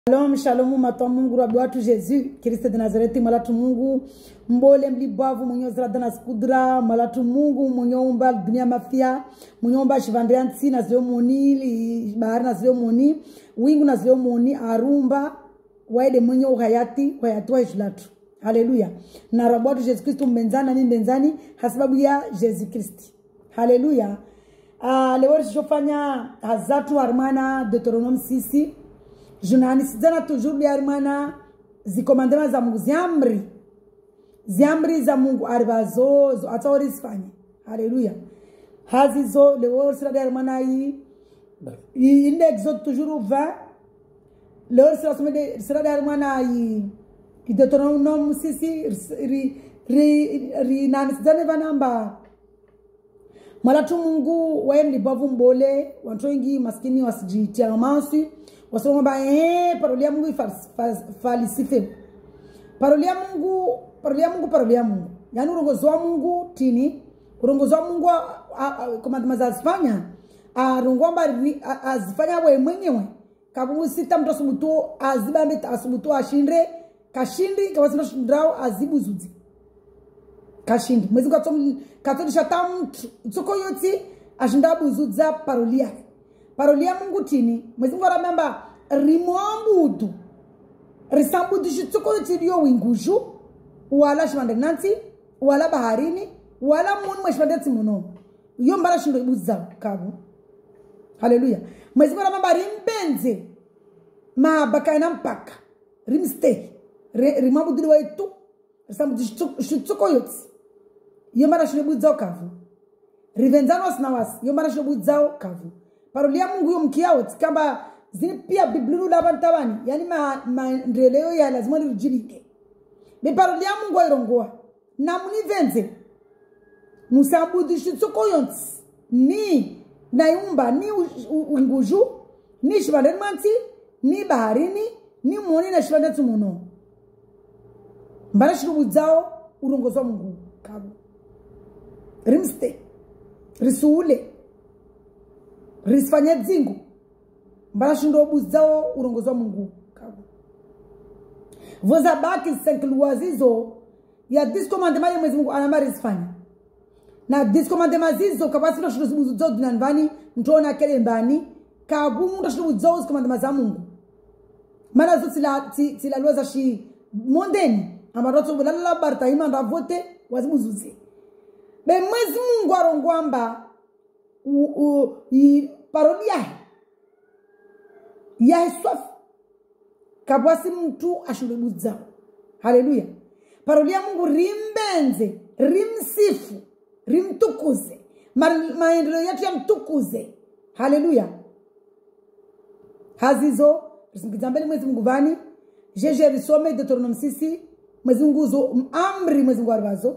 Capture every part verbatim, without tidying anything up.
Shalom, shalom, mato Mungu rabi watu Jésus, Kristo de Nazareti, malatu Mungu, mbole mlibavu, mwenye zrada na skudra, malatu Mungu, mwenye umba dunia mafia, mwenye umba shivandrianti, na zleo moni, bahari na zleo moni, wingu na zleo moni, arumba, waede mwenye uhayati, uhayati wa ishulatu. Haleluya. Na rabi watu Jésus Kristo mbenzani, ni mbenzani, hasibabu ya Jésus Kristi. Haleluya. Uh, leo nishofanya hazatu harmana Deuteronome sisi. Junani sidana toujours bi armana zikomandema za Mungu ziamri ziamri za Mungu aribazo zo ataori sifanye. Haleluya. Hazizo leo sira bi armana yi inde exode toujours vingt leo sira somede sira bi armana yi Deuteronome sisi ri ri ri nani sidana vanamba malatu Mungu waemli bavu mbole watu wengi maskini wasijitia masi wasema ba eh parolia Mungu falsife parolia Mungu parolia Mungu parolia Mungu yani urongozo wa Mungu tini urongozo wa Mungu kama mazazifanya arongomba azifanya wewe mwenyewe kabu sita mtu asubutu azibambe asubutu ashinde kashindi kawasema shindrao azibuzuzi kashindi mwezi katom katolisha tamt tsoko yoti ashinda buzudza parolia parolia Mungu tini mwezi ngora memba rimwambudu risambudu shitsoko tiriyo winguju wala shimande nanti wala baharini wala munu mweshimande timuno iyo mbara shindo ibuza kabu. Haleluya. Mwezi ngora memba rimbenze mabaka ina mpaka rimstay rimwambudu wetu risambudu shitsoko yoti iyo mbara shindo ibuza kavu rivenzano sinawasi iyo mbara shindo ibuza kavu. Parolia Mungu yomkiao tikamba zini pia bibliu labantabani yani ma maendeleo ya lazima nirujibike. Be parolia Mungu airongoa na munivenze musabudu shitsoko yonts ni naimba ni unguju ni shibandemanti ni baharini ni moni na shibandatu muno mbara shirubuzao urongozo Mungu kabu rimste risuule risfanya dzingu mbara shindo buzao urongozo Mungu kabu voza baki cinq lois hizo ya dix commandements ya Mwenyezi Mungu anamari risfanya na dix commandements hizo kabasi ndo shindo buzao dunanvani mtona kele mbani kabu ndo shindo buzao commandements za Mungu mana zo tila tila lois za shi mondeni amaroto bulala barta imanda vote wazibuzuzi be Mwenyezi Mungu arongwamba u u i parodia ya sof kabwasi mtu ashulubuzao. Haleluya. Parodia Mungu rimbenze rimsifu rimtukuze maendeleo yetu ya mtukuze. Haleluya. Hazizo risikizambele Mwenyezi Mungu vani jeje risome Deuteronome sisi Mwenyezi Mungu zo amri Mwenyezi Mungu arbazo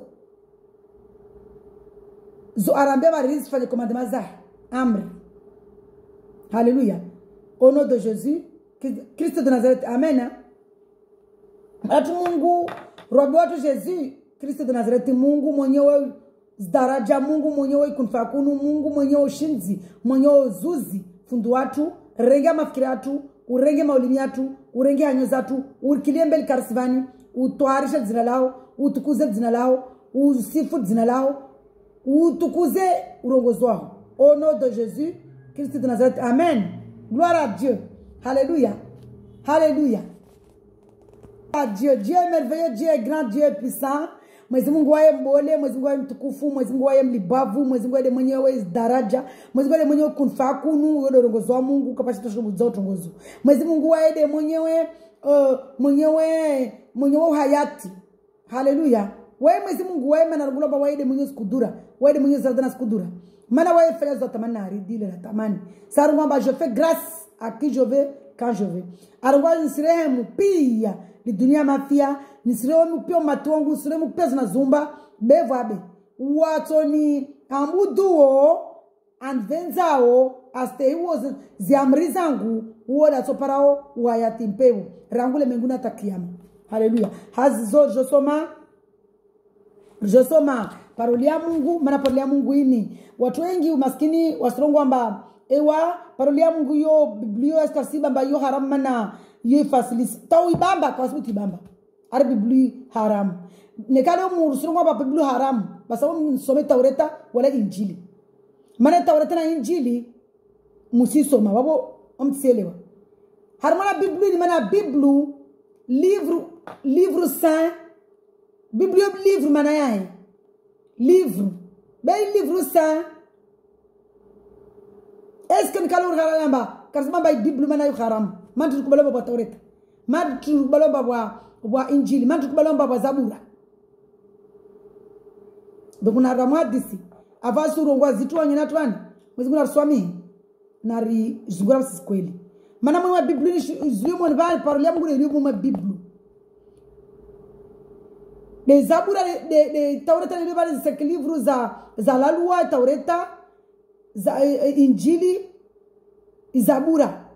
zo arambe barisi fanye commandement za amri. Haleluya. Au nom de Jésus, Christ de Nazareth. Amen. Atu Mungu, robo watu Jésus, Christ de Nazareth, Mungu mwenyewe daraja, Mungu mwenyewe kunfakunu, Mungu mwenyewe shinzi, mwenyewe zuzi, fundu watu, renge mafikiri watu, urenge maulimi watu, urenge hanyo zatu, ukilie mbele karisivani, utoharisha dzina lao, utukuze dzina lao, usifu dzina lao, utukuze urongozo wao. Au nom de Jésus, Christ de Nazareth. Amen. Gloire à Dieu. Alléluia. Alléluia. À Dieu. Dieu est merveilleux, Dieu est grand, Dieu est puissant. Mwenyezi Mungu wae mbole, Mwenyezi Mungu wae mtukufu, Mwenyezi Mungu wae mlibavu, Mwenyezi Mungu wae mwenyewe daraja, Mwenyezi Mungu wae mwenyewe kunfakunu, wewe urongozo wa Mungu kapasha tushubuzo urongozo. Mwenyezi Mungu wae mwenyewe uh, mwenyewe mwenyewe hayati. Haleluya. Wewe Mwenyezi Mungu wae manarugula ba wae mwenyewe skudura, wae mwenyewe zadana skudura. Mana wae fanya za tamani na ridile la tamani. Sarungamba je fais grâce à qui je veux quand je veux. Arungwa nisire mupia li dunia mafia nisire mupia matongu nisire mupia na zumba bevabe. Watoni amuduo anvenzao asteiwo ziamrizangu uoda soparao wayati mpewo rangule menguna takiyama. Haleluya. Hazizo josoma josoma parolia Mungu mana parolia Mungu ini watu wengi umaskini wasirongwa amba ewa parolia Mungu yo biblio eskasiba mba yo haramana ye facilite taw ibamba kwa sababu ibamba ar bibli haram ne kale mu sunwa ba bibli haram basa um some taureta wala injili mana taureta na injili musisoma babo amtselewa har mana bibli mana biblu livre livre saint biblio livre mana yae livre bay livre saint est-ce que kalor haramba kasma bay biblu mana yu haram man tu kubalo baba taureta man tu kubalo baba wa injili man tu kubalo baba zabura donc na ramwa disi ava surongwa zitu wanyina twani mwezi kuna swami nari zugura siskweli mana mwa biblu ni zuyo mwa ba parole mungu ni mwa biblu de zabura de de taureta ni bali cinq livres za za la loi taureta za injili zabura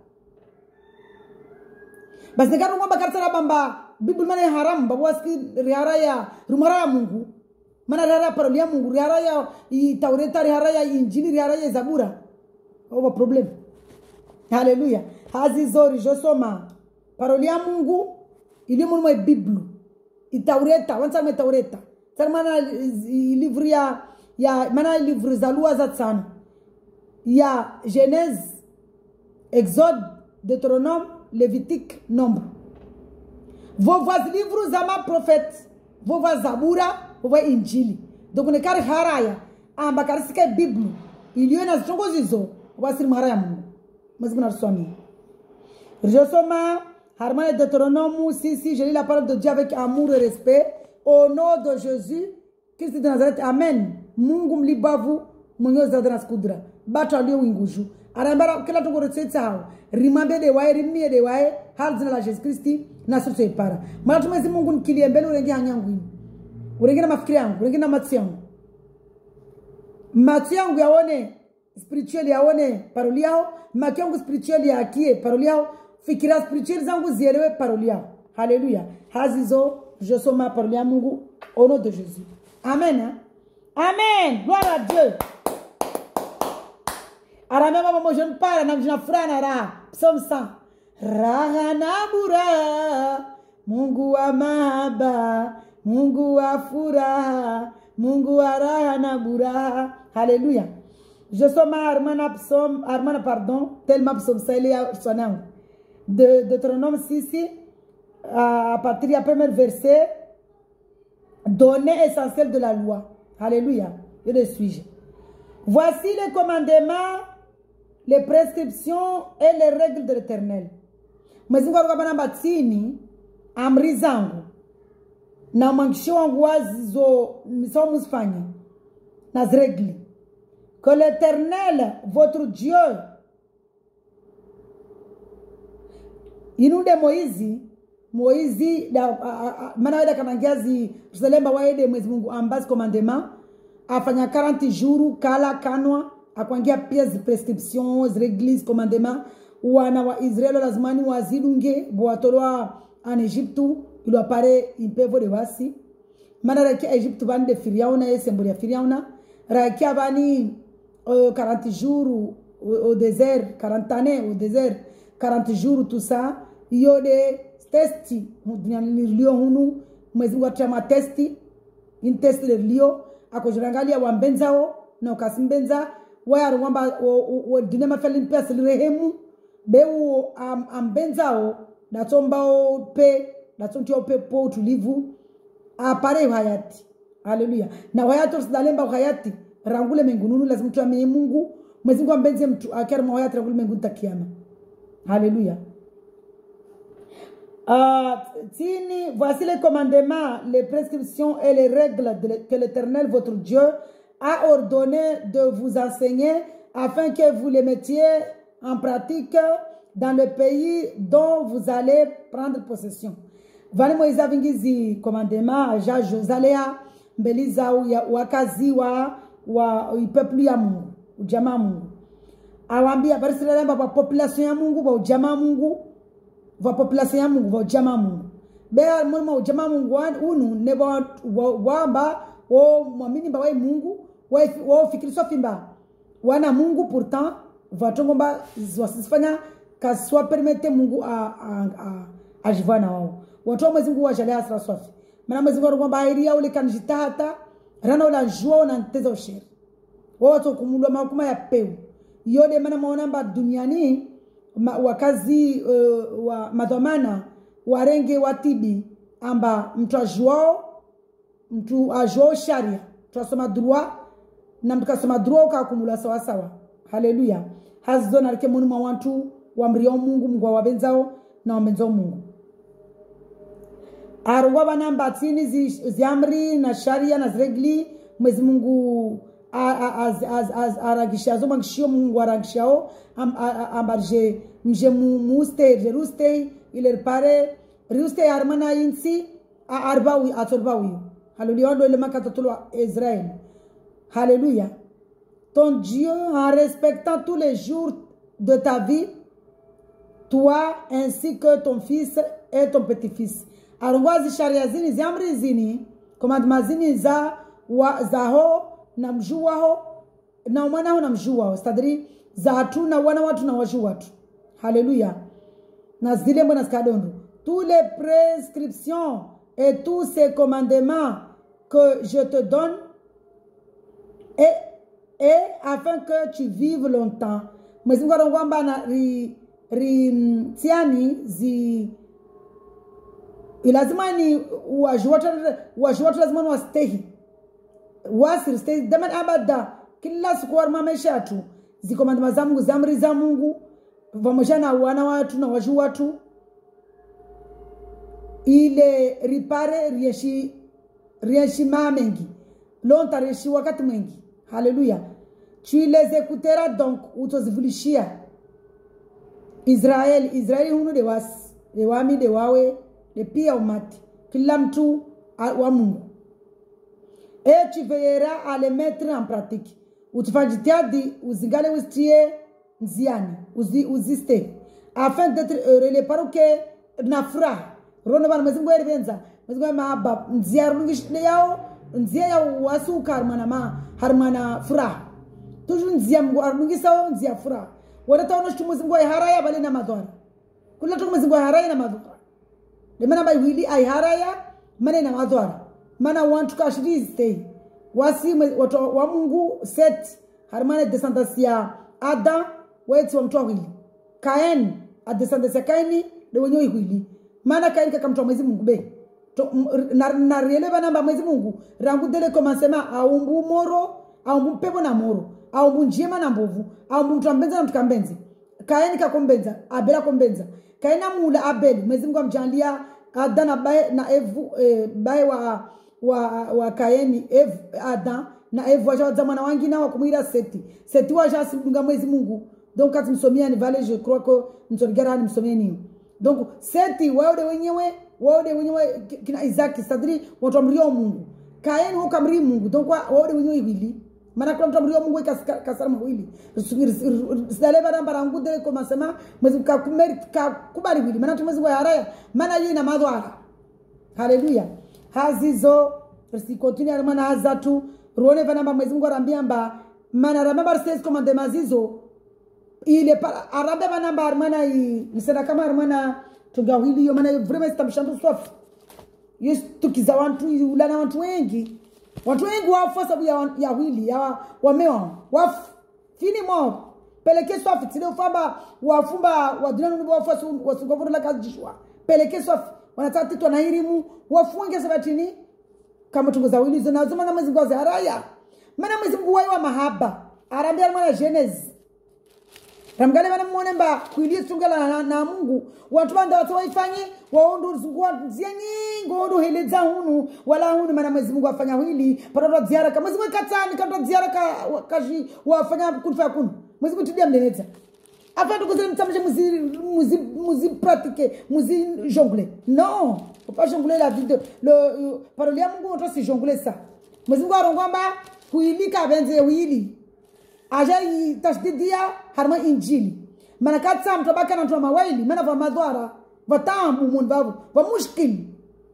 basi ngaro ngomba kartara bamba biblu mana haram babwaski riara ya rumara mungu mana riara parole mungu riara ya taureta riara ya injili riara ya zabura oba problem haleluya hazi zori josoma parole ya mungu ili mwa biblu itaureta wanza mwa taureta sana mana livre ya ya mana livre za loi za tsana ya Genèse, Exode, Deutéronome, Lévitique, Nombre. Vos voix livres zama prophète, vos voix zabura, vos voix injili. Donc on est carré haraya, en bakarisike Bible. Il y en a zongo zizo, on va sur maraya mungu. Mazguna swami. Je soma harmane Deutéronome si si je lis la parole de Dieu avec amour et respect au nom de Jésus Christ de Nazareth. Amen. Mungu mlibavu munyoza de naskudra. Bato alio winguju. Arambara kila tungo rotsetsa hao. Rimambe de wae, rimie de wae. Hal zina la Jesus Christi. Nasutu ipara. Mala tumezi mungu nikilie mbele urengi hanyangu ini. Urengi na mafikiri yangu. Urengi na mati yangu. Mati yangu yaone spirituali yaone paroli yao. Maki yangu spirituali ya akie paroli yao. Fikira spirituali zangu zielewe paroli yao. Haleluya. Hazizo. Je soma paroli ya mungu. Au nom de Jésus. Amen. Hein? Amen. Gloire à Dieu. Arame mama mo jeune para na jina frana ra psalm cent raha nabura Mungu wa mahaba Mungu wa furaha Mungu wa raha nabura. Haleluya. Je soma armana psalm armana pardon tellement psalm ça il est sonant de Deutéronome six à partir du premier verset données essentielles de la loi. Alléluia. Je le suis. Voici les commandements, les prescriptions et les règles de l'Éternel. Mwezingu wakabana batini amri zangu na mangisho wangu wazizo miso musfanya na zregli. Que l'Éternel, votre Dieu, inunde Moizi, Moizi mana weda kanangiazi Jerusalem waede Mwezi Mungu ambas commandement afanya quarante jours kala kanwa akwangia pia zi prescriptions règles commandement wana wa Israel lazimani wazidunge boatolwa en Egypte ilo apare impevo de wasi mana raki Egypte bande firiauna yesembori ya firiauna raki abani uh, quarante jours au, au désert quarante années au désert quarante jours tout ça yode testi nilio hunu Mwezi Mungu atama testi in testi de lio akojirangalia wambenzao na ukasimbenza waya rwamba o dinema felin pesa lirehemu beu am, ambenzao datombao pe datontio pe po utulivu apare hayati. Haleluya. Na hayati usidalemba hayati rangule mengununu lazima tuamini Mungu. Mwezi Mungu ambenze mtu akera hayati rangule mengununu takiyama. Haleluya. Uh, tini, voici les commandements, les prescriptions et les règles de, que l'Éternel, votre Dieu, a ordonné de vous enseigner afin que vous les mettiez en pratique dans le pays dont vous allez prendre possession. Vani Moïse vingizi commandements, ja Josalea, mbeliza wakazi wa wa peuple ya Mungu, ujamaa Mungu. Awambia bari sira ba population ya Mungu, ba ujamaa Mungu. Va population ya Mungu va jama Mungu bea mwana jama Mungu unu nebo wamba o mwamini ba Mungu wa fikiri sofimba wana Mungu pourtant va tongomba wasifanya kaswa permete Mungu a a a ajivana wao watu wa Mwenyezi Mungu wajale asra swafi maana Mwenyezi Mungu kwamba airia ule kanjitahata rana ula jua na nteza usheri watu kumulwa makuma ya peu yode maana maona mba duniani ma, wakazi uh, wa madhamana warenge watibi amba mtu ajuao mtu ajuao sharia tunasoma droit na mtu kasoma droit ukakumula sawa sawa haleluya hazo na rike mwa watu wamrio Mungu Mungu wabenzao na wamenzao Mungu arwa bana mbatini zi, ziamri na sharia na zregli Mwenyezi Mungu az az az aragisha zoma ngishio Mungu aragishao ambarje mje muste jeruste ile pare riuste armana insi arbawi atorbawi haleluya ndo ile makatotolo Israël haleluya ton Dieu en respectant tous les jours de ta vie toi ainsi que ton fils et ton petit-fils arongwazi sharia zini ziamri zini commandement zini za wa zaho na mjuwao na mwanao na mjuwao c'est-à-dire za tu na wana watu na waju watu haleluya na zile mbona skadondo tous les prescriptions et tous ces commandements que je te donne et et afin que tu vives longtemps Mwenyezi Mungu arongwamba na ri ri tiani zi lazima ni wajuwatu wajuwatu lazima wastehi wasir stay daman abada kila siku warma maisha tu zikomandama za Mungu zamri za Mungu pamoja na wana watu na waju watu ile ripare rieshi rieshi mamengi lonta rieshi wakati mwingi haleluya tu les écouteras donc utozivulishia Israel Israeli hunu de was de wami de wawe de pia umati kila mtu wa Mungu et tu veilleras à les mettre en pratique utafajitiadi uzingale ustie nziani uzi uziste afin d'être heureux les paroke nafra rona bana Mwenyezi Mungu eribenza Mwenyezi Mungu maaba nzia rungishi yao nzia ya wasuka harmana ma harmana furaha toujours nzia Mungu arungisa nzia furaha wanataona shtu Mwenyezi Mungu haraya bali na madhara kula tu Mwenyezi Mungu haraya na madhara lemana bai wili ai haraya mane na madhara mana want kashiriste wasi watu wa Mungu set harmana descendance ya Adam wetu wa mtu wili Kain a descendance ya Kaini de wenyewe wili mana Kain kaka mtu wa Mwenyezi Mungu be na na releva namba Mwenyezi Mungu rangu dele commencement aumbu moro aumbu pepo na moro aumbu njema na mbovu aumbu mtu ambenza na mtu kambenzi Kain kakombenza Abel kombenza Kain amula Abel Mwenyezi Mungu amjalia Adam na bae na Evu eh, bae wa wa wa Kaini Ev Adam na Eve waja zamana wangi na wakumira Seti Seti waja asibunga Mwenyezi Mungu donc kati msomia ni vale je crois que msorigara ni msomia ni donc Seti wao wenyewe wao wenyewe kina Isaac c'est-à-dire watu amrio Mungu Kaini hukamri Mungu donc wao wenyewe hili maana kwa mtu amrio Mungu kasarama hili sidaleva namba rangu dele kama sema Mwenyezi kakumeri kakubali hili maana tumwezi wa haraya maana yeye na madhara haleluya hazizo si continue armana hazatu ruone vanamba Mwenyezi Mungu arambia mba mana remember says commandements hizo ile para arabe vanamba armana nisema kama armana tungawili yo maana vraiment sitamshandu sof yes tukiza watu ulana watu wengi watu wengi wafu sababu ya ya wili ya wamewa wafu fini mo peleke sof tile ufamba wafumba wadina nubu wafu wasungavuru la kajishwa peleke sof wanataka titu na hirimu wafunge sabatini kama tungoza wili zona zoma na Mwenyezi Mungu haraya maana Mwenyezi Mungu wa mahaba arambia mwana Genesis ramgale bana muone mba kuilie tungala na, na Mungu watu banda watu waifanye waondo zungua nzia nyingi ondo heleza hunu wala hunu maana Mwenyezi Mungu afanya hili patata ziara kama Mwenyezi Mungu katani kata ziara ka kaji wafanya kunfa kunu Mwenyezi Mungu tudia mdeneza afin que mtamje muzi muzi muzi pratiquer muzi jongler non faut pas jongler la vie de le parole ya Mungu on jongler ça Mwenyezi Mungu arongomba kuilika benze wili aja tasdidia harma injili maana katsa mtobaka na mtu mawaili maana va madhara vatambu mun babu va mushkil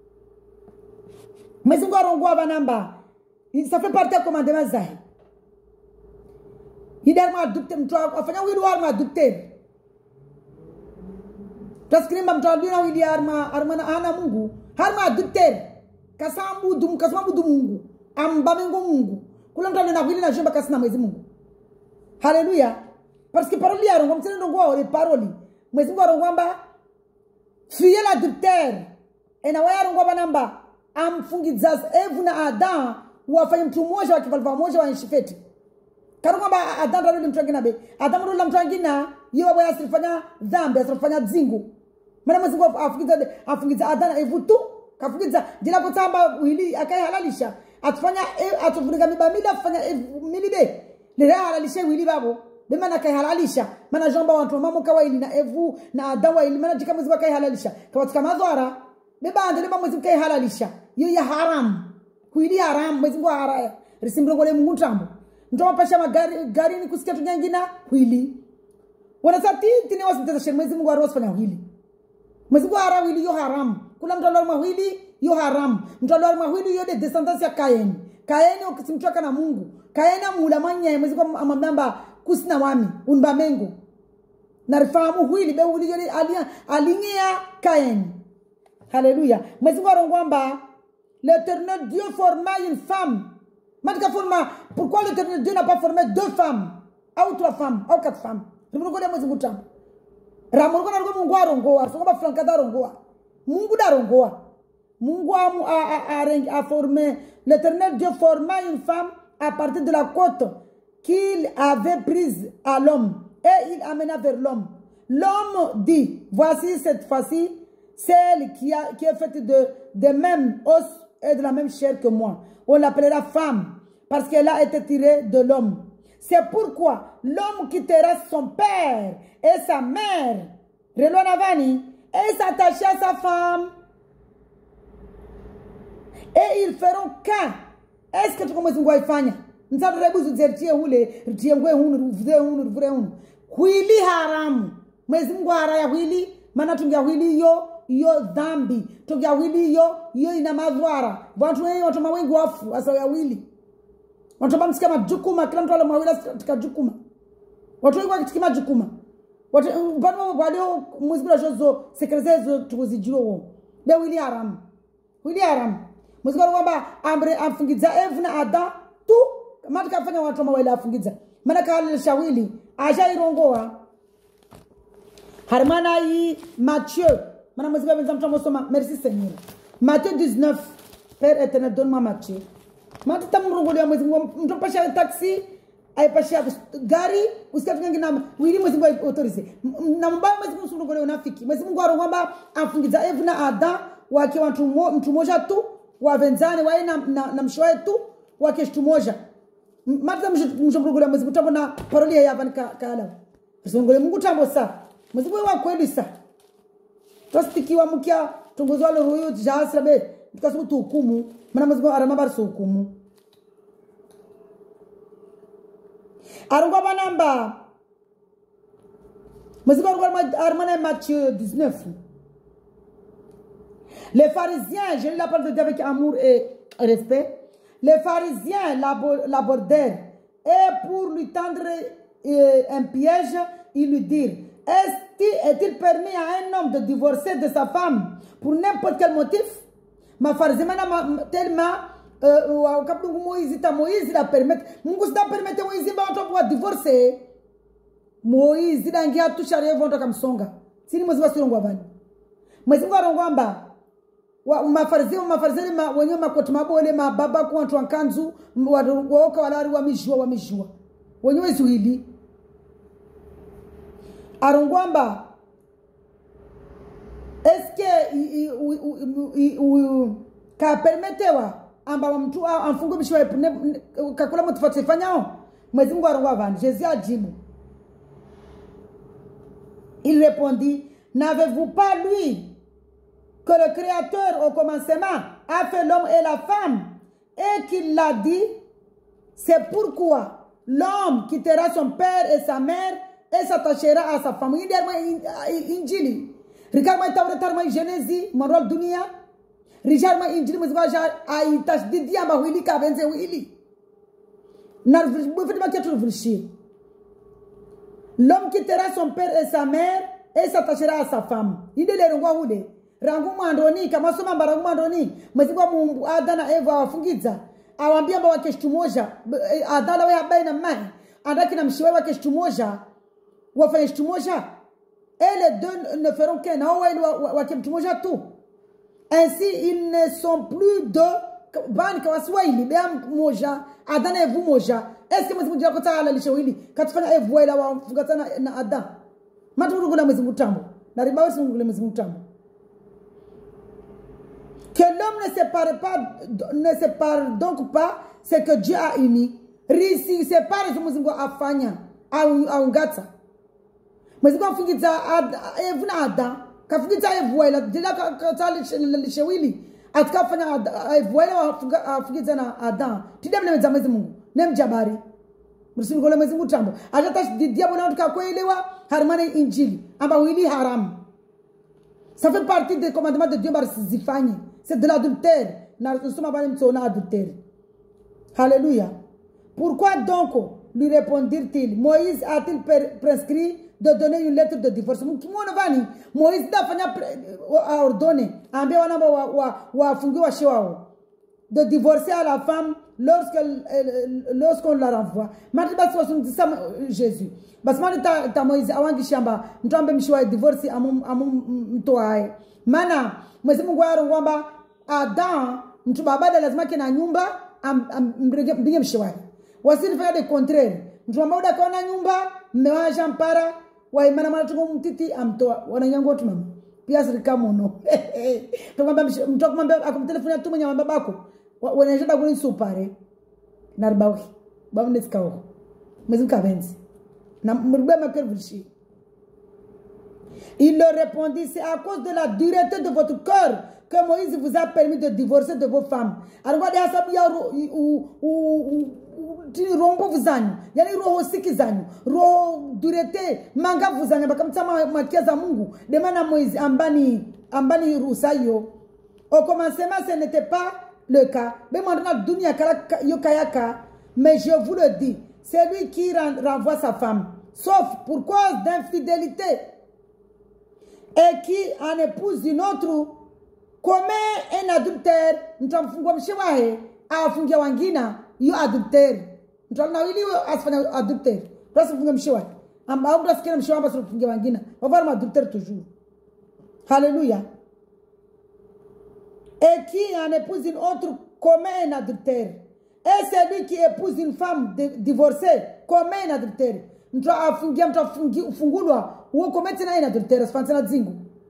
Mwenyezi Mungu arongwa namba ça fait partie de commandement zahi Hider ma adopté mtu afanya wili war ma adopté Taskrimba mtadina wili arma arma na ana Mungu. Harma adultère. Kasambu dum kasambu dum Mungu. Ambamengo Mungu. Kula mtadina wili na jemba kasina mwezi Mungu. Hallelujah. Parce que parole ya rongo mtene rongo les paroles. Mwezi Mungu arongwamba fuyez l'adultère. Ena waya rongo banamba amfungiza Eve na Adam wafanye mtu mmoja wakivalva mmoja wa nshifeti. Karungwamba Adam ndo mtu mwingine be. Adam ndo mtu mwingine yeye baya asifanya dhambi asifanya dzingu. Maana Mwezi Mungu afungiza afungiza Adam na Eve tu kafungiza jina kutamba wili akaihalalisha atufanya atufunga mibamida afanya milibe le halalisha wili babo bema na kaihalalisha maana jomba watu mama kawaili na Eve na Adam wili maana jika Mwezi Mungu kaihalalisha katika madhara beba ndele Mwezi Mungu kaihalalisha yeye haram kuili haram Mwezi Mungu haram risimro gole Mungu tambo ndo mapasha magari gari ni kusikia tunyangina wili wanasati tine wasiteza Mwezi Mungu arosfanya wili Mwezi Mungu haram wili yo haram kula mtu alikuwa wili yo haram mtu alikuwa wili yo de descendance ya Kaini Kaini ukisimtoka na Mungu Kaini amulamanya Mwezi Mungu amambamba kusina wami unba mengo na rifahamu wili be wili yo alia alinia Kaini. Hallelujah. Mwezi Mungu arongwamba l'Éternel Dieu forma une femme. Matika forma pourquoi l'Éternel Dieu n'a pas formé deux femmes ou trois femmes ou quatre femmes. Mungu ndiye Mwezi Mungu tamu. Ramungu na Mungu arongoa songa franka da rongoa. Mungu da rongoa. Mungu a, a, a, a formé l'Éternel Dieu forma une femme à partir de la côte qu'il avait prise à l'homme et il amena vers l'homme. L'homme dit voici cette fois-ci celle qui, a, qui est faite de, de même os et de la même chair que moi. On l'appellera femme parce qu'elle a été tirée de l'homme. C'est pourquoi l'homme quittera son père et sa mère, Relonavani, et s'attachera à sa femme. Et ils feront qu'un. Est-ce que tu commences à voir fanya? Nous avons rebuzu zertie hule, rtie ngwe hunu, vze hunu, vre hunu. Huili haramu. Mwezi Mungu haraya huili, maana tungia huili yo yo dhambi tokia wili yo yo ina madhara watu wengi watu wengi wafu asa ya wili watu bamsika majukuma kila mtu ale mawila katika jukuma watu wengi wakitika majukuma watu bado walio Mwezi Mungu ajozo sekrezezo tukuzijiro be wili haram wili haram Mwezi Mungu kwamba ambre afungiza Eve na Adam tu kama tukafanya watu mawila afungiza maana kale shawili aja irongoa harmana yi Matthieu. Merci Seigneur. Matthieu dix-neuf. Père éternel, donne-moi Matthieu. Matthieu tamurungolia Mwezi Mungu mtu pasha taxi ay pasha gari usikia ngina wili Mwezi Mungu autorize. Na mbaya Mwezi Mungu surungolia unafiki. Mwezi Mungu arongomba afungiza Eve na Adam wake watu mtu mmoja tu wavenzane wae na na, na mshoe tu wake mtu mmoja. Matthieu mshomrungolia Mwezi Mungu na paroli ya hapa kala. Surungolia Mungu tambo sa. Mwezi Mungu wa kweli sa. Tostikiwa mkia tungozwa lo royo jasrabe tukasubu tuhukumu maana Mwezi Mungu arama bar hukumu arungwa banamba Mwezi Mungu arama Matthieu dix-neuf. Les pharisiens, je la parle de Dieu avec amour et respect, les pharisiens l'abordèrent et pour lui tendre un piège ils lui dirent est-il permis à un homme de divorcer de sa femme pour n'importe quel motif? Ma pharisien tellement au cap de Moïse ta Moïse la permettre Mungu sita permettre Moïse ba watu kwa divorcer Moïse dangia tu sharia vonto kamsonga sini Mwezi Mungu sirongwa bani Mwezi Mungu arongwamba wa mafarizio mafarizio ma wenye makoti mabole mababa kwa watu wankanzu waoka walari wa mijua wa mijua wenye zuhili arongwamba est-ce que ka permetewa amba mtu amfungue bishwa kakula mtu fatifanyao Mwezi Mungu arongwa vani Jésus ajibu il répondit n'avez-vous pas lu que le Créateur au commencement a fait l'homme et la femme et qu'il l'a dit c'est pourquoi l'homme quittera son père et sa mère et s'attachera à sa femme. Il dit injili. Regarde-moi Taurat, Genèse, mon rôle dunia. Regarde-moi injili, mais je vais aïtash didi amba wili kabenze wili. N'arrive pas à réfléchir. L'homme quittera son père et sa mère et s'attachera à sa femme. Il est le roi hule. Rangu mwandoni kama soma mbarangu mwandoni mwezi kwa Mungu Adana Eva wafungiza awambia mba wake kitu moja Adala wewe habari na mai andaki na mshiwe wake kitu moja wafanye kitu moja et les deux ne feront qu'un au wake kitu moja tu. Ainsi ils ne sont plus deux bani kwa Swahili bea moja Adana Eva moja. Est-ce que mwezi mjia kota ala lishawili katufanya Eva ila wafungatana na Adam maturu kuna mwezi mtambo na ribawe si mwezi mtambo. Que l'homme ne sépare pas, ne sépare donc pas ce que Dieu a uni. Risi sépare ce muzingo afanya au au ngata. Muzingo afungiza evuna ada, kafungiza evuela dila katali lishewili. Atkafanya evuela afungiza na ada. Tidemle meza mwezi Mungu. Nemjabari. Mrisini kule mwezi Mungu tambo. Ajata diabo na tukakuelewa harmani injili amba wili haram. Ça fait partie des commandements de Dieu par zifanye. C'est de l'adultère. Nous sommes pas même adultère. Alléluia. Pourquoi donc lui répondirent-ils? Moïse a-t-il prescrit de donner une lettre de divorce? Moïse a ordonné de divorcer à la femme lorsqu'on la renvoie. Jésus. Basmani ta ta Moïse awangi shamba mtambe mshiwa divorce amu amu mtoae. Maana Mwenyezi Mungu arongwamba Adam mtu babada lazima kina nyumba mbinge mshiwa. Wasili fanya de contraire. Mtu mbaba kaona nyumba mmewasha mpara wa imana mara tuko mtiti amtoa wananyango tu mama. Pia sirika mono. Tukwamba mtu akumwambia akumtelefona tu mwenye babako. Wanaenda kule supare. Narbawi. Babu nesikao. Mwenyezi kavenzi. Il leur répondit, c'est à cause de la dureté de votre cœur que Moïse vous a permis de divorcer de vos femmes. Alors, rombo vuzanyu yani roho siki zanyu roho durete manga vuzanyu bakamtama makiaza Mungu de mana Moïse ambani ambani rusayo. Au commencement ce n'était pas le cas mais maintenant dunia kala yokayaka, mais je vous le dis, c'est lui qui renvoie sa femme, sauf pour cause d'infidélité, et qui en épouse une autre, commet un adultère. Ntamfungwa mshiwahe afungia wangina yu adultère. Ntamnawili asfanya adultère. Basi fungia mshiwahe. Amba au sikira mshiwahe basi fungia wangina. Wavarma adultère toujours. Alléluia. Et qui en épouse une autre commet un adultère. Et celui qui épouse une femme divorcée commet un adultère. Mtu afungia mtu afungulwa uo kometi na ina adultère sifantana dzingu.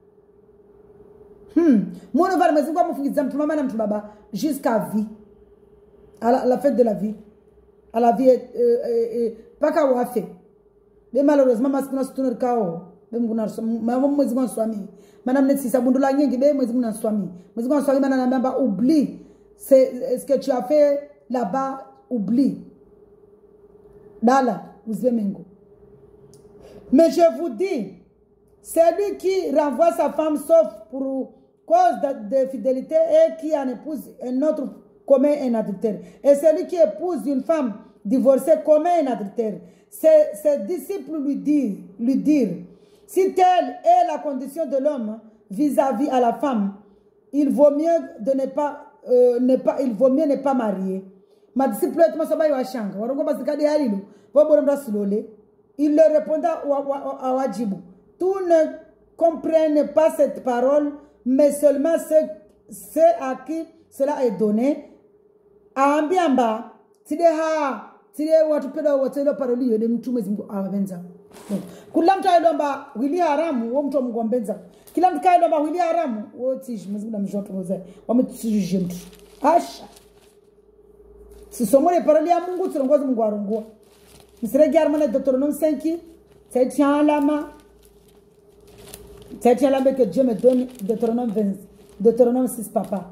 Hmm. Mono vale mazingu amufungiza mtu mama na mtu baba jusqu'à vie. À la, la fête de la vie. À la vie euh, euh, euh, paka wafe. Mais malheureusement maskuna situner kao. Be mguna mama mwezi mwa swami. Mana mnetsi sabundula nyengi be mwezi mwa swami. Mwezi mwa swami mana namba oublie c'est ce que tu as fait là-bas, oublie. Dala, vous aimez. Mais je vous dis, celui qui renvoie sa femme sauf pour cause de, de fidélité et qui en épouse un autre commet un adultère. Et celui qui épouse une femme divorcée commet un adultère. Ses, ses disciples lui dirent, lui dirent, si telle est la condition de l'homme vis-à-vis à la femme, il vaut mieux de ne pas, euh, ne pas, il vaut mieux ne pas marier. Ma disciple est ma soba yashanga. Warongo bazikadi halilu. Waboromda sulole. Il leur répondait à Wajibu. Tous ne comprennent pas cette parole, mais seulement ceux, ceux à qui cela est donné. Ambiamba, tide ha, tide watu peda watelo paroli yode mtu mwezi Mungu awabenza. Kila mtu ailomba wili haramu, wo mtu Mungu ambenza. Kila mtu ailomba wili haramu, wo tishi mwezi Mungu na mjoto mwoze. Wametujije mtu. Asha. Sisomole paroli ya Mungu, tulongozi Mungu arungua. Misregi armane Deutéronome cinq, c'est tiens lama. C'est tiens lama que Dieu me donne Deutéronome vingt, Deutéronome six papa.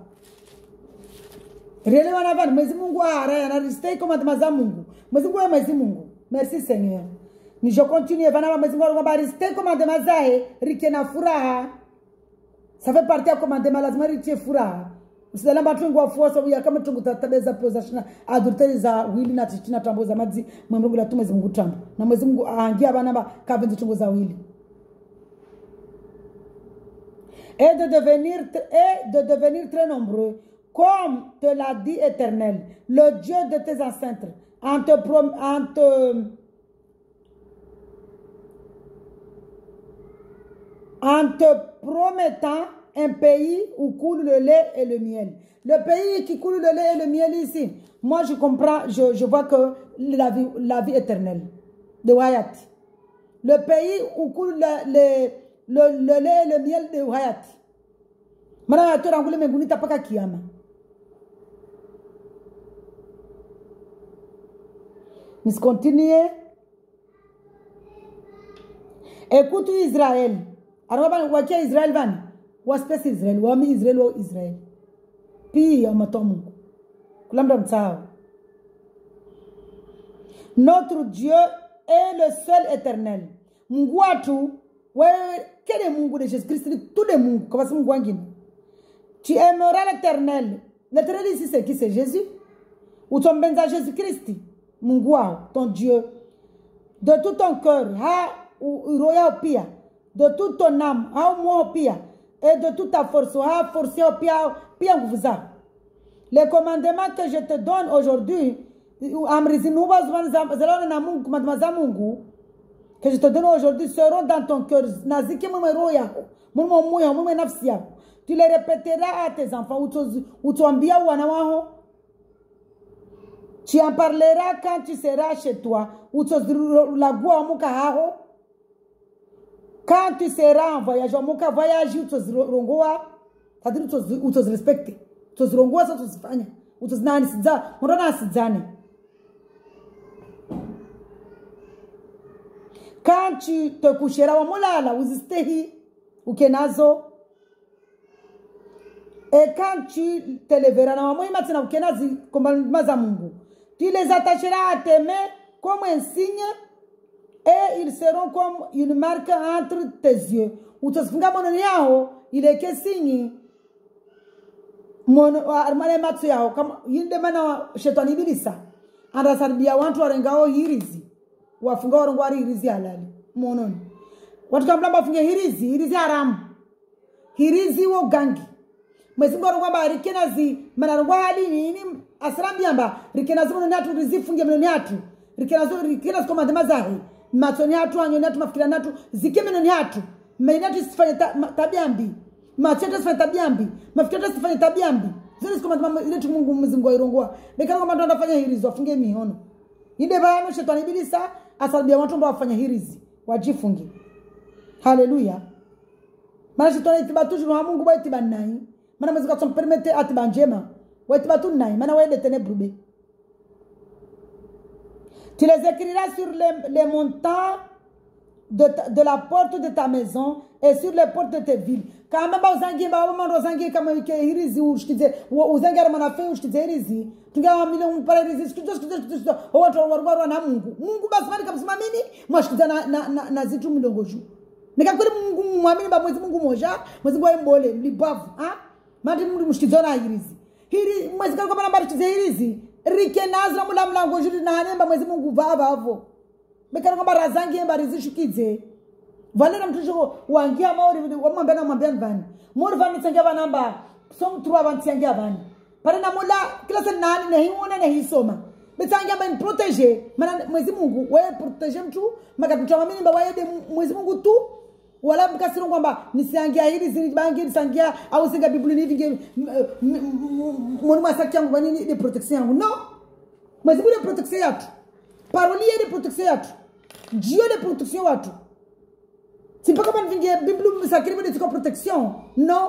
Rele wanavan mwezi Mungu ara na restei commandement za Mungu. Mwezi Mungu mwezi Mungu. Merci Seigneur. Ni je continue vana mwezi Mungu ba restei commandement zae rike na furaha. Ça fait partie ya commandement lazima rike furaha. Usidalamba tungu wa force ya kama tungu tatabeza possession adultery za wili na titina tambo za madzi mwezi Mungu la tumwezi Mungu tambo. Na mwezi Mungu aangia bana ba kavenzi tungu za wili. et de devenir, et de devenir très nombreux, comme te l'a dit Éternel, le Dieu de tes ancêtres, en te, en te, en te promettant un pays où coule le lait et le miel. Le pays qui coule le lait et le miel ici, moi je comprends, je, je vois que la vie, la vie éternelle de Wayat. Le pays où coule le, le, le, le lait et le miel de Wayat. Madame, tu as rencontré mes bonita pas kiyama. Nous continuons. Écoute Israël. Alors, on va Israël van. Ou espèce Israël, ou ami Israël ou Israël. Puis, on m'attend mon. Notre Dieu est le seul éternel. Mungu watu, wewe, quel est Mungu de Jésus-Christ? Tous les Mungu, comme ça, Mungu wangine. Tu aimeras l'éternel. L'éternel ici, c'est qui? C'est Jésus. Ou ton benza Jésus-Christ. Mungu wao, ton Dieu. De tout ton cœur, ha, ou roya pia. De toute ton âme, ha, moi pia. Et de toute ta force, ha, force pia, pia vous a. Les commandements que je te donne aujourd'hui, que je te donne aujourd'hui seront dans ton cœur. Tu les répéteras à tes enfants. Tu en parleras quand tu seras chez toi. Quand tu seras en voyage, voyage, tu te respecter. Tuzirongwa sasa tuzifanya utuzinani sidza mbona sidzane. Quand tu te coucheras wa mulala uzistehi ukenazo, et quand tu te lèveras na mwa matina ukenazi commandements za Mungu, tu les attacheras à tes mains comme un signe et ils seront comme une marque entre tes yeux. Utafunga mononi yao ile ke signe mono armane matsu yao kama yinde mana shetani bilisa anasaribia watu warengao hirizi wafunga warongo hirizi halali mononi watu kama bafunge hirizi hirizi haramu hirizi wo gangi mwezi ngorongo ba rikenazi manarongo hali nini asrambiamba rikenazi mono natu rizifunge mono natu rikenazo rikenazi koma demazahi matoni atu anyoni atu mafikira natu zikeme noni atu mainatu sifanye tabiambi. Machete sifanye tabiambi, mafikiri sifanye tabiambi. Zile siku mama ile tu Mungu mzingo irongwa. Bekana kama mtu anafanya hirizi wafunge mihono. Inde bano shetani ibilisa asabia watu ambao wafanya hirizi wajifunge. Haleluya. Maana shetani itibatu jina Mungu ba itibanai. Maana mwezi kwa permete atibanjema. Wa itibatu nai, maana waende ténèbres. Tu les écriras sur les, les montants de, ta, de la porte de ta maison et sur les portes de tes villes. Quand même, vous avez dit que vous avez dit que vous avez dit que vous avez dit que Valera mtujo wangia maori wamwambia na mwambia vani mori vani tsangia vanamba som trois vingt tsangia vani pare na mola kila sana nani na hiona na hisoma betsangia ben protéger maana mwezi Mungu wewe protéger mtu makatuchama mimi mba waende mwezi Mungu tu wala mkasiro kwamba nisiangia hili zinibangi nisangia au singa biblia ni vingi moni masaki yangu bani ni protection yangu no mwezi Mungu ni protection yatu paroli ni protection yatu Dieu ni protection watu. C'est pas comme une Bible sacrée de protection. Non.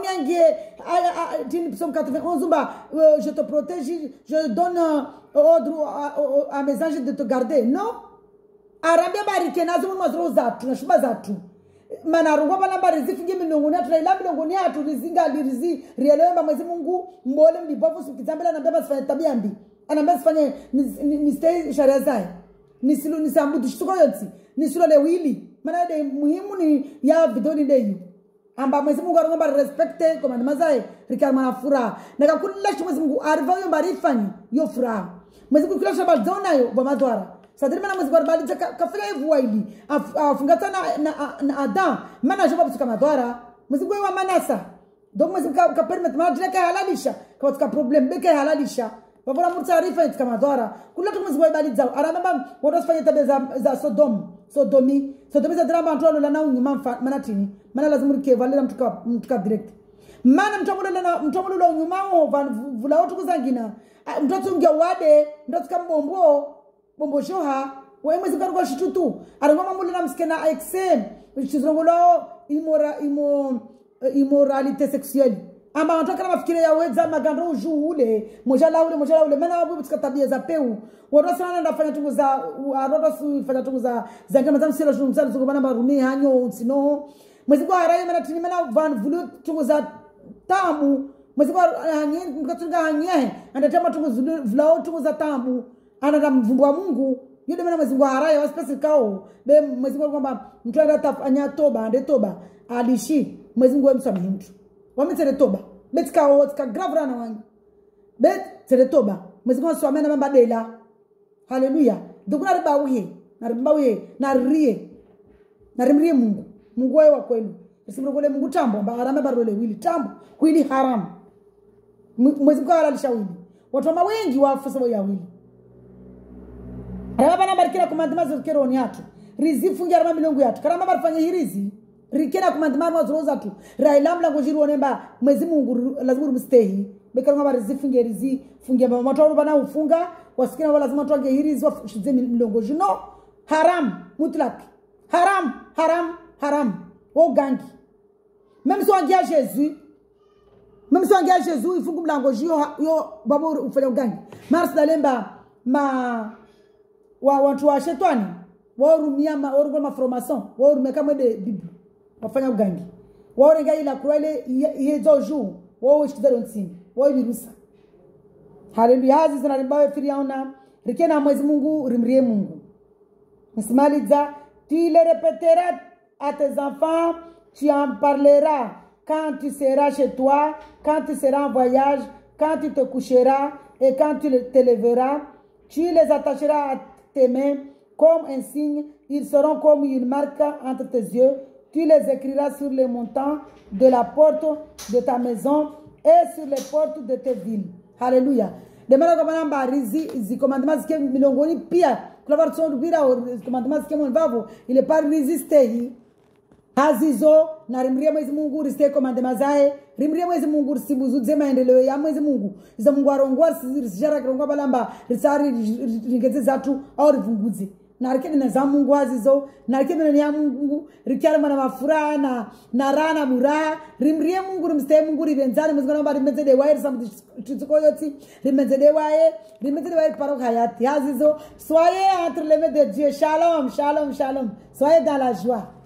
Psaume quatre-vingt-onze, je te protège, je donne ordre à mes anges de te garder. Non. Arabia barikenazo mazro zatu, nashuba zatu. Manarungwa bana barizi finge milongoni atu ila milongoni atu rizinga lirizi rielewa mwezi Mungu mbole mlibovu sikizambela na baba sifanye tabia mbi. Anambia sifanye ni stay sharia zai. Nisilu nisambudu shituko yonsi. Nisilo le wili. Mana de muhimu ni ya vidoni deyu amba mwezi Mungu arongomba respecte commandement zae rikama na furaha na kakulasha mwezi Mungu ariva yo barifani yo furaha mwezi Mungu kulasha bazona yo ba madwara sadiri mana mwezi Mungu bali kafika hivu waidi afungata na na Adam mana joba butuka madwara mzigo wa manasa donc mzigo ka permet ma jina ka halalisha kwa tuka problem beka halalisha bavona mutaarifa itika madhara kula tu mzigo ibali zao aramba wote fanya tabia za, za sodom sodomi sodomi za drama ntolo la na unyuma manatini mana lazima rikevalera mtuka mtuka direct mana mtomulo na mtomulo la unyuma o vula watu kuzangina mtoto ngia wade mtoto kambombo bombo shoha wewe mzigo kwa shitutu arangoma mule na mskena exem chizongolo imora imo immoralité sexuelle amba wanatoka na mafikiri ya weza maganda uju ule mojala ule mojala ule maana wabu katika tabia za peu watu sana ndafanya tungu za watu fanya tungu za za ngama za mselo tungu za tungu bana barumi hanyo sino mwezi kwa harai maana tini maana van vulu tungu za tamu mwezi kwa hanye mkatunga hanye andatema tungu vlao tungu za tamu anada mvumbu wa Mungu yule maana mwezi kwa harai wa special kao be mwezi kwa kwamba mtu anatafanya toba ande toba alishi mwezi ngwe msamehe mtu wametere toba betika wotka gravra na wangu bet tere toba mwezi ngwe swamena mambadela haleluya dukuna riba uye na riba uye na rie na rimrie Mungu Mungu wae wa kwenu usimrogole Mungu tambo amba harame barole wili tambo wili haram mwezi ngwe halalisha wili watu wa wengi wafusa ya wili raba na barikira kumandima zokero ni atu rizi fungi arama milongo yatu karama barfanya hirizi rikena kumandima wazoza tu railamla ngojiru onemba mwezi Mungu lazima rumstehi bekara ngaba rizi fungi rizi fungi amba matoru bana ufunga wasikina wala lazima toge hirizi washize milongo juno haram mutlak haram haram haram o gangi même si on dit à Jésus même si on dit à Jésus il faut que mlango jio yo babo ufanya gangi mars dalemba ma wa watu wa shetani warumia ma orgo ma formation warume kama de bible wafanya ugangi waorenga ila kroile yezo ju wao shikizaro nsini wao virusa haleluya hazi zinalibawe firiaona rikena mwezi Mungu rimrie Mungu msimaliza tu le répéteras à tes enfants tu en parleras quand tu seras chez toi quand tu seras en voyage quand tu te coucheras et quand tu te lèveras tu les attacheras à tes mains comme un signe, ils seront comme une marque entre tes yeux. Tu les écriras sur les montants de la porte de ta maison et sur les portes de tes villes. Alléluia. Demanda kwa manamba rizi zi commandements qui milongoni pia kulavar son bira o commandements qui mon vavo il est pas résister azizo na rimria mwezi Mungu riste commandements zae rimria mwezi Mungu sibuzu zema endeleo ya mwezi Mungu za Mungu arongwa sijara kirongwa balamba risari ringeze zatu au rivunguzi na rikeni na za Mungu azizo na rikeni na ya Mungu rikiara mana mafura na na rana mura rimrie Mungu rimste Mungu ribenzani mwezi ngana rimeze de wae sam tsuko yoti rimeze de wae rimeze de wae parok hayati azizo soyez entre les mains de Dieu shalom shalom shalom soyez dans la joie.